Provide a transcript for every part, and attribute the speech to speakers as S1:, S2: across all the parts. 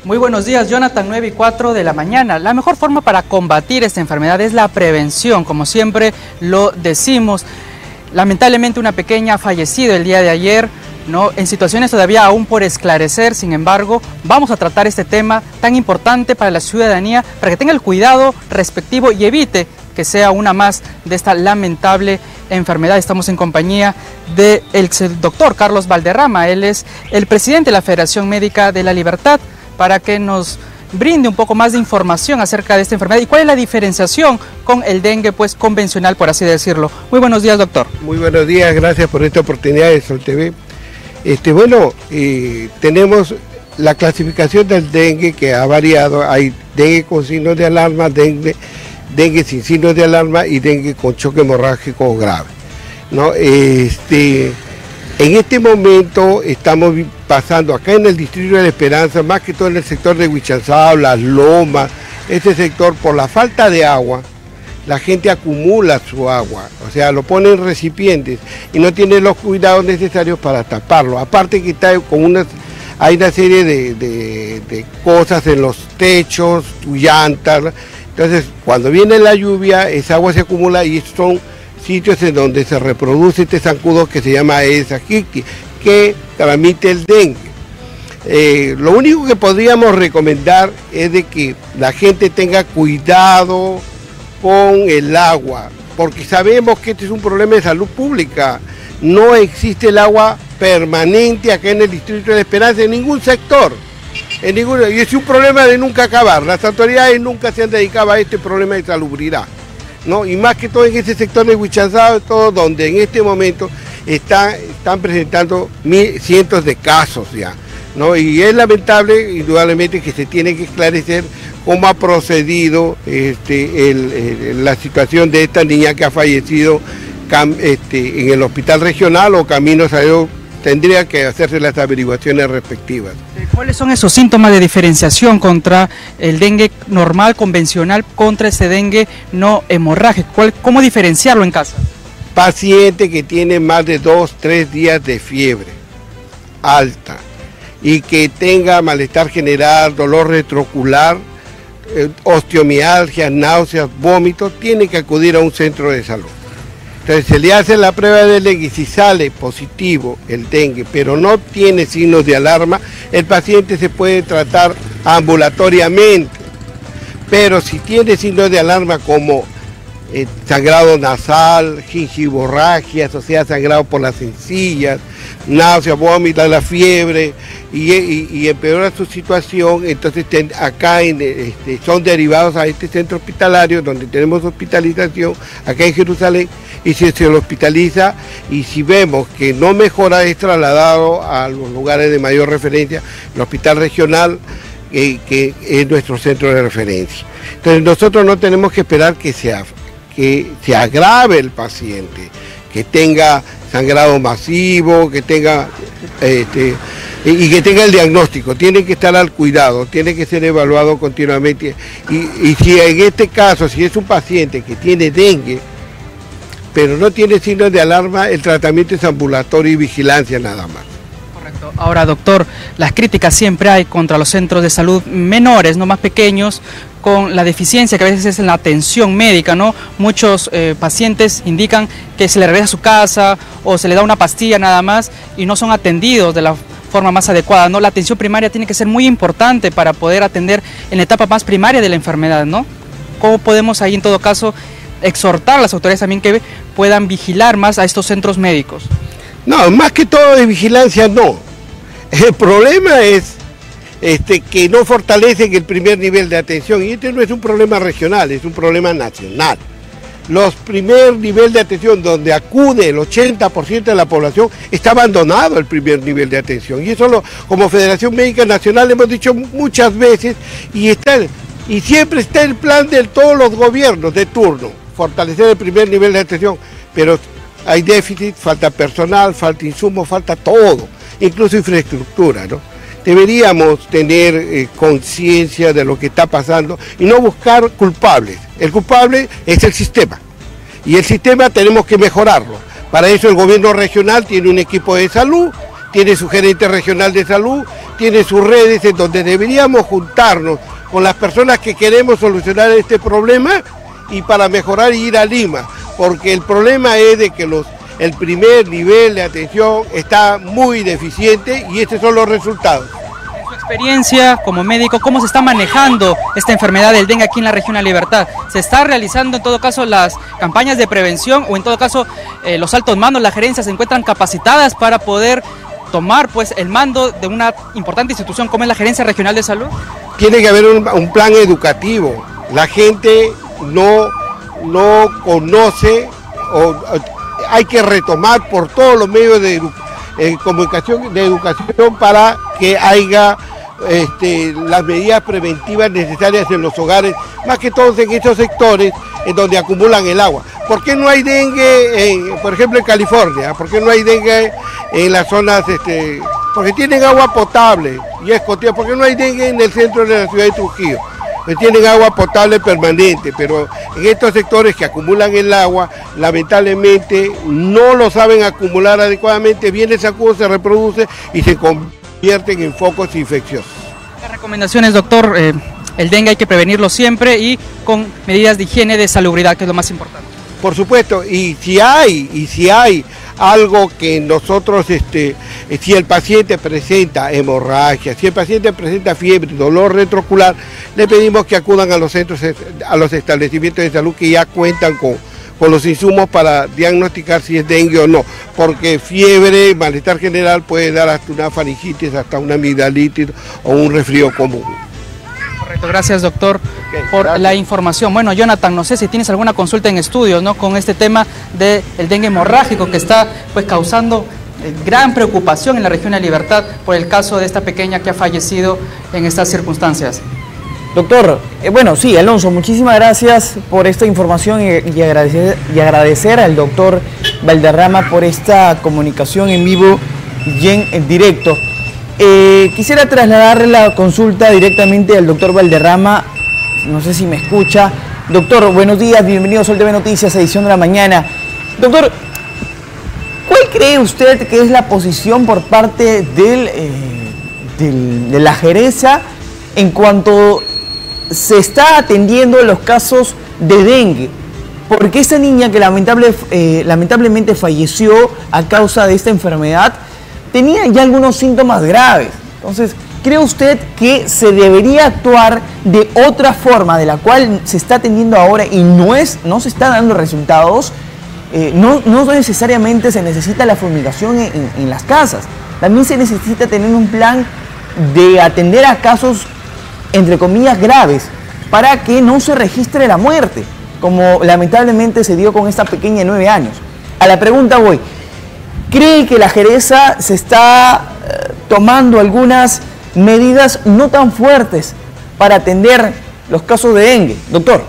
S1: Muy buenos días, Jonathan, 9:04 de la mañana. La mejor forma para combatir esta enfermedad es la prevención, como siempre lo decimos. Lamentablemente una pequeña ha fallecido el día de ayer, ¿no? En situaciones todavía aún por esclarecer. Sin embargo, vamos a tratar este tema tan importante para la ciudadanía, para que tenga el cuidado respectivo y evite que sea una más de esta lamentable enfermedad. Estamos en compañía del doctor Carlos Valderrama. Él es el presidente de la Federación Médica de la Libertad, para que nos brinde un poco más de información acerca de esta enfermedad y cuál es la diferenciación con el dengue pues convencional, por así decirlo. Muy buenos días, doctor.
S2: Muy buenos días, gracias por esta oportunidad de Sol TV. Tenemos la clasificación del dengue que ha variado. Hay dengue con signos de alarma, dengue sin signos de alarma y dengue con choque hemorrágico grave, ¿no? En este momento estamos pasando acá en el distrito de La Esperanza, más que todo en el sector de Huichanzao, Las Lomas, este sector, por la falta de agua, la gente acumula su agua, o sea, lo pone en recipientes y no tiene los cuidados necesarios para taparlo. Aparte que está con hay una serie de cosas en los techos, llantas. Entonces, cuando viene la lluvia, esa agua se acumula y son sitios en donde se reproduce este zancudo que se llama Aedes aegypti, que transmite el dengue. Lo único que podríamos recomendar es de que la gente tenga cuidado con el agua, porque sabemos que este es un problema de salud pública. No existe el agua permanente acá en el distrito de La Esperanza en ningún sector. Y es un problema de nunca acabar. Las autoridades nunca se han dedicado a este problema de salubridad, ¿no? Y más que todo en ese sector de Huichanzao, todo donde en este momento están presentando cientos de casos ya, ¿no? Y es lamentable, indudablemente, que se tiene que esclarecer cómo ha procedido la situación de esta niña que ha fallecido en el hospital regional o Camino Salud. Tendría que hacerse las averiguaciones respectivas.
S1: ¿Cuáles son esos síntomas de diferenciación contra el dengue normal, convencional, contra ese dengue no hemorrágico? ¿Cómo diferenciarlo en casa?
S2: Paciente que tiene más de 2-3 días de fiebre alta y que tenga malestar general, dolor retroocular, osteomialgia, náuseas, vómitos, tiene que acudir a un centro de salud. Entonces se le hace la prueba de dengue y si sale positivo el dengue, pero no tiene signos de alarma, el paciente se puede tratar ambulatoriamente. Pero si tiene signos de alarma como sangrado nasal, gingivorragia, o sea, sangrado por las encías, náuseas, vómitos, la fiebre, y empeora su situación, entonces acá son derivados a este centro hospitalario donde tenemos hospitalización, acá en Jerusalén, y si se lo hospitaliza y si vemos que no mejora es trasladado a los lugares de mayor referencia, el hospital regional, que es nuestro centro de referencia. Entonces nosotros no tenemos que esperar que se agrave el paciente, que tenga sangrado masivo, que tenga y que tenga el diagnóstico. Tiene que estar al cuidado, tiene que ser evaluado continuamente. Y si en este caso, si es un paciente que tiene dengue, pero no tiene signos de alarma, el tratamiento es ambulatorio y vigilancia nada más.
S1: Correcto. Ahora, doctor, las críticas siempre hay contra los centros de salud menores, no más pequeños, con la deficiencia que a veces es en la atención médica, ¿no? Muchos pacientes indican que se le regresa a su casa o se le da una pastilla nada más y no son atendidos de la forma más adecuada, ¿no? La atención primaria tiene que ser muy importante para poder atender en la etapa más primaria de la enfermedad, ¿no? ¿Cómo podemos ahí en todo caso exhortar a las autoridades también que puedan vigilar más a estos centros médicos?
S2: No, más que todo de vigilancia no. El problema es que no fortalecen el primer nivel de atención, y este no es un problema regional, es un problema nacional. Los primer nivel de atención donde acude el 80% de la población está abandonado el primer nivel de atención, y eso como Federación Médica Nacional hemos dicho muchas veces, y siempre está el plan de todos los gobiernos de turno, fortalecer el primer nivel de atención, pero hay déficit, falta personal, falta insumos, falta todo, incluso infraestructura, ¿no? Deberíamos tener conciencia de lo que está pasando y no buscar culpables. El culpable es el sistema, y el sistema tenemos que mejorarlo. Para eso el gobierno regional tiene un equipo de salud, tiene su gerente regional de salud, tiene sus redes en donde deberíamos juntarnos con las personas que queremos solucionar este problema y para mejorar y ir a Lima, porque el problema es de que el primer nivel de atención está muy deficiente y estos son los resultados.
S1: En su experiencia como médico, ¿cómo se está manejando esta enfermedad del dengue aquí en la región La Libertad? ¿Se está realizando en todo caso las campañas de prevención o en todo caso los altos mandos, las gerencias se encuentran capacitadas para poder tomar pues el mando de una importante institución como es la Gerencia Regional de Salud?
S2: Tiene que haber un plan educativo. La gente no conoce, hay que retomar por todos los medios de comunicación, de educación para que haya las medidas preventivas necesarias en los hogares, más que todo en estos sectores en donde acumulan el agua. ¿Por qué no hay dengue, por ejemplo, en California? ¿Por qué no hay dengue en las zonas, porque tienen agua potable y escotida? ¿Por qué no hay dengue en el centro de la ciudad de Trujillo? Pues tienen agua potable permanente, pero en estos sectores que acumulan el agua, lamentablemente no lo saben acumular adecuadamente, viene esa cosa, se reproduce y se convierten en focos infecciosos.
S1: Las recomendaciones, doctor, el dengue hay que prevenirlo siempre y con medidas de higiene, de salubridad, que es lo más importante.
S2: Por supuesto, y si hay algo que nosotros, si el paciente presenta hemorragia, si el paciente presenta fiebre, dolor retroocular, le pedimos que acudan a los centros, a los establecimientos de salud que ya cuentan con los insumos para diagnosticar si es dengue o no, porque fiebre, malestar general puede dar hasta una faringitis, hasta una amigdalitis o un resfrío común.
S1: Correcto, gracias doctor por la información. Bueno, Jonathan, no sé si tienes alguna consulta en estudios, ¿no?, con este tema del dengue hemorrágico que está pues causando gran preocupación en la región de La Libertad por el caso de esta pequeña que ha fallecido en estas circunstancias.
S3: Doctor, bueno, sí, Alonso, muchísimas gracias por esta información y agradecer al doctor Valderrama por esta comunicación en vivo y en directo. Quisiera trasladar la consulta directamente al doctor Valderrama, no sé si me escucha. Doctor, buenos días, bienvenido a Sol TV Noticias, edición de la mañana. Doctor, ¿cuál cree usted que es la posición por parte de la Gereza en cuanto se está atendiendo los casos de dengue? Porque esa niña que lamentablemente falleció a causa de esta enfermedad tenía ya algunos síntomas graves. Entonces, ¿cree usted que se debería actuar de otra forma de la cual se está atendiendo ahora y no se está dando resultados? No necesariamente se necesita la fumigación en las casas. También se necesita tener un plan de atender a casos, entre comillas, graves, para que no se registre la muerte, como lamentablemente se dio con esta pequeña de 9 años. A la pregunta voy. ¿Cree que la Gereza se está tomando algunas medidas no tan fuertes para atender los casos de dengue? Doctor.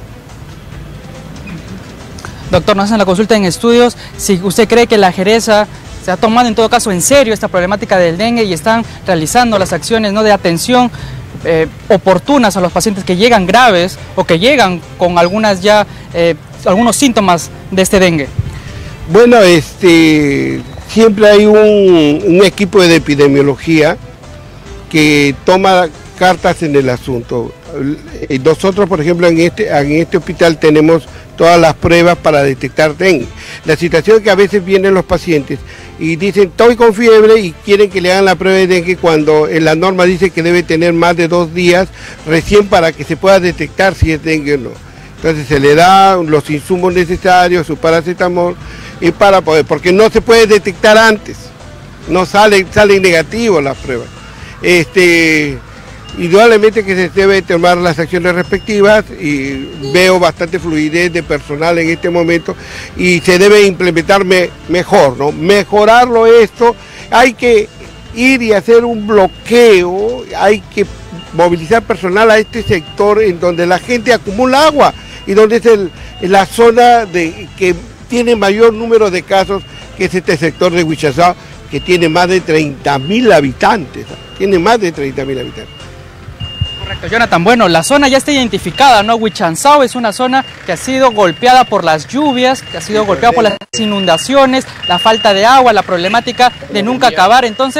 S1: Doctor, nos hacen la consulta en estudios. Si usted cree que la Gereza se ha tomado en todo caso en serio esta problemática del dengue y están realizando las acciones, ¿no?, de atención oportunas a los pacientes que llegan graves o que llegan con algunos síntomas de este dengue.
S2: Bueno, siempre hay un equipo de epidemiología que toma cartas en el asunto. Nosotros, por ejemplo, en este hospital tenemos todas las pruebas para detectar dengue. La situación es que a veces vienen los pacientes y dicen, estoy con fiebre, y quieren que le hagan la prueba de dengue cuando en la norma dice que debe tener más de 2 días recién para que se pueda detectar si es dengue o no. Entonces se le da los insumos necesarios, su paracetamol, y para poder, porque no se puede detectar antes, no salen negativos las pruebas. Indudablemente que se debe tomar las acciones respectivas y veo bastante fluidez de personal en este momento y se debe implementar mejor, ¿no? Mejorarlo esto, hay que ir y hacer un bloqueo, hay que movilizar personal a este sector en donde la gente acumula agua y donde es la zona que tiene mayor número de casos, que es este sector de Huichazao, que tiene más de 30.000 habitantes, tiene más de 30.000 habitantes.
S1: Correcto, Jonathan. Bueno, la zona ya está identificada, ¿no? Huichanzao es una zona que ha sido golpeada por las lluvias, que ha sido golpeada por las inundaciones, la falta de agua, la problemática de nunca acabar. Entonces,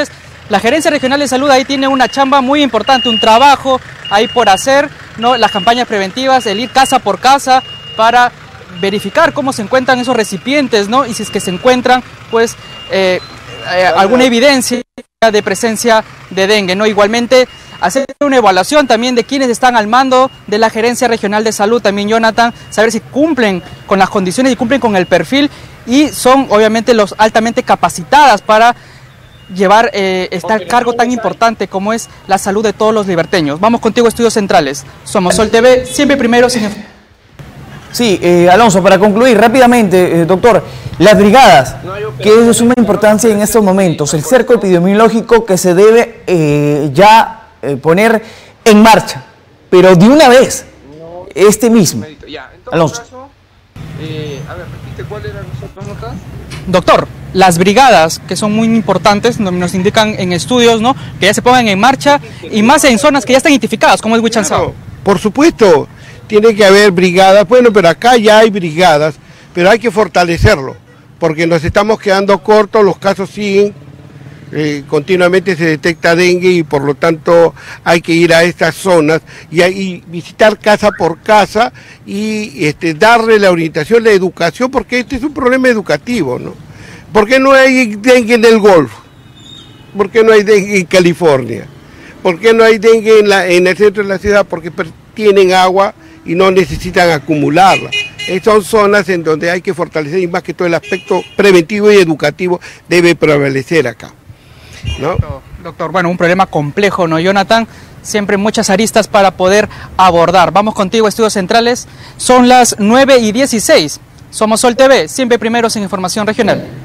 S1: La Gerencia Regional de Salud ahí tiene una chamba muy importante, un trabajo ahí por hacer, ¿no? Las campañas preventivas, el ir casa por casa para verificar cómo se encuentran esos recipientes, ¿no? Y si es que se encuentran, pues, alguna evidencia de presencia de dengue, ¿no? Igualmente, hacer una evaluación también de quienes están al mando de la Gerencia Regional de Salud, también, Jonathan, saber si cumplen con las condiciones y cumplen con el perfil y son, obviamente, los altamente capacitadas para llevar este cargo tan importante como es la salud de todos los liberteños. Vamos contigo, Estudios Centrales. Somos Sol TV, siempre primero sin...
S3: Sí, Alonso, para concluir rápidamente, doctor, las brigadas, que es de suma importancia en estos momentos, el cerco epidemiológico que se debe poner en marcha, pero de una vez, este mismo. Alonso.
S2: A ver, repite, ¿cuáles eran las otras notas?
S1: Doctor, las brigadas, que son muy importantes, nos indican en estudios, ¿no?, que ya se pongan en marcha, y más en zonas que ya están identificadas, como es Huichanzao.
S2: Claro, por supuesto, tiene que haber brigadas, bueno, pero acá ya hay brigadas, pero hay que fortalecerlo, porque nos estamos quedando cortos, los casos siguen, continuamente se detecta dengue y por lo tanto hay que ir a estas zonas y visitar casa por casa y darle la orientación, la educación, porque este es un problema educativo, ¿no? ¿Por qué no hay dengue en el Golfo? ¿Por qué no hay dengue en California? ¿Por qué no hay dengue en el centro de la ciudad? Porque tienen agua y no necesitan acumularla. Son zonas en donde hay que fortalecer y más que todo el aspecto preventivo y educativo debe prevalecer acá, ¿no?
S1: Doctor, bueno, un problema complejo, ¿no, Jonathan? Siempre muchas aristas para poder abordar. Vamos contigo, Estudios Centrales. Son las 9:16. Somos Sol TV, siempre primeros en información regional.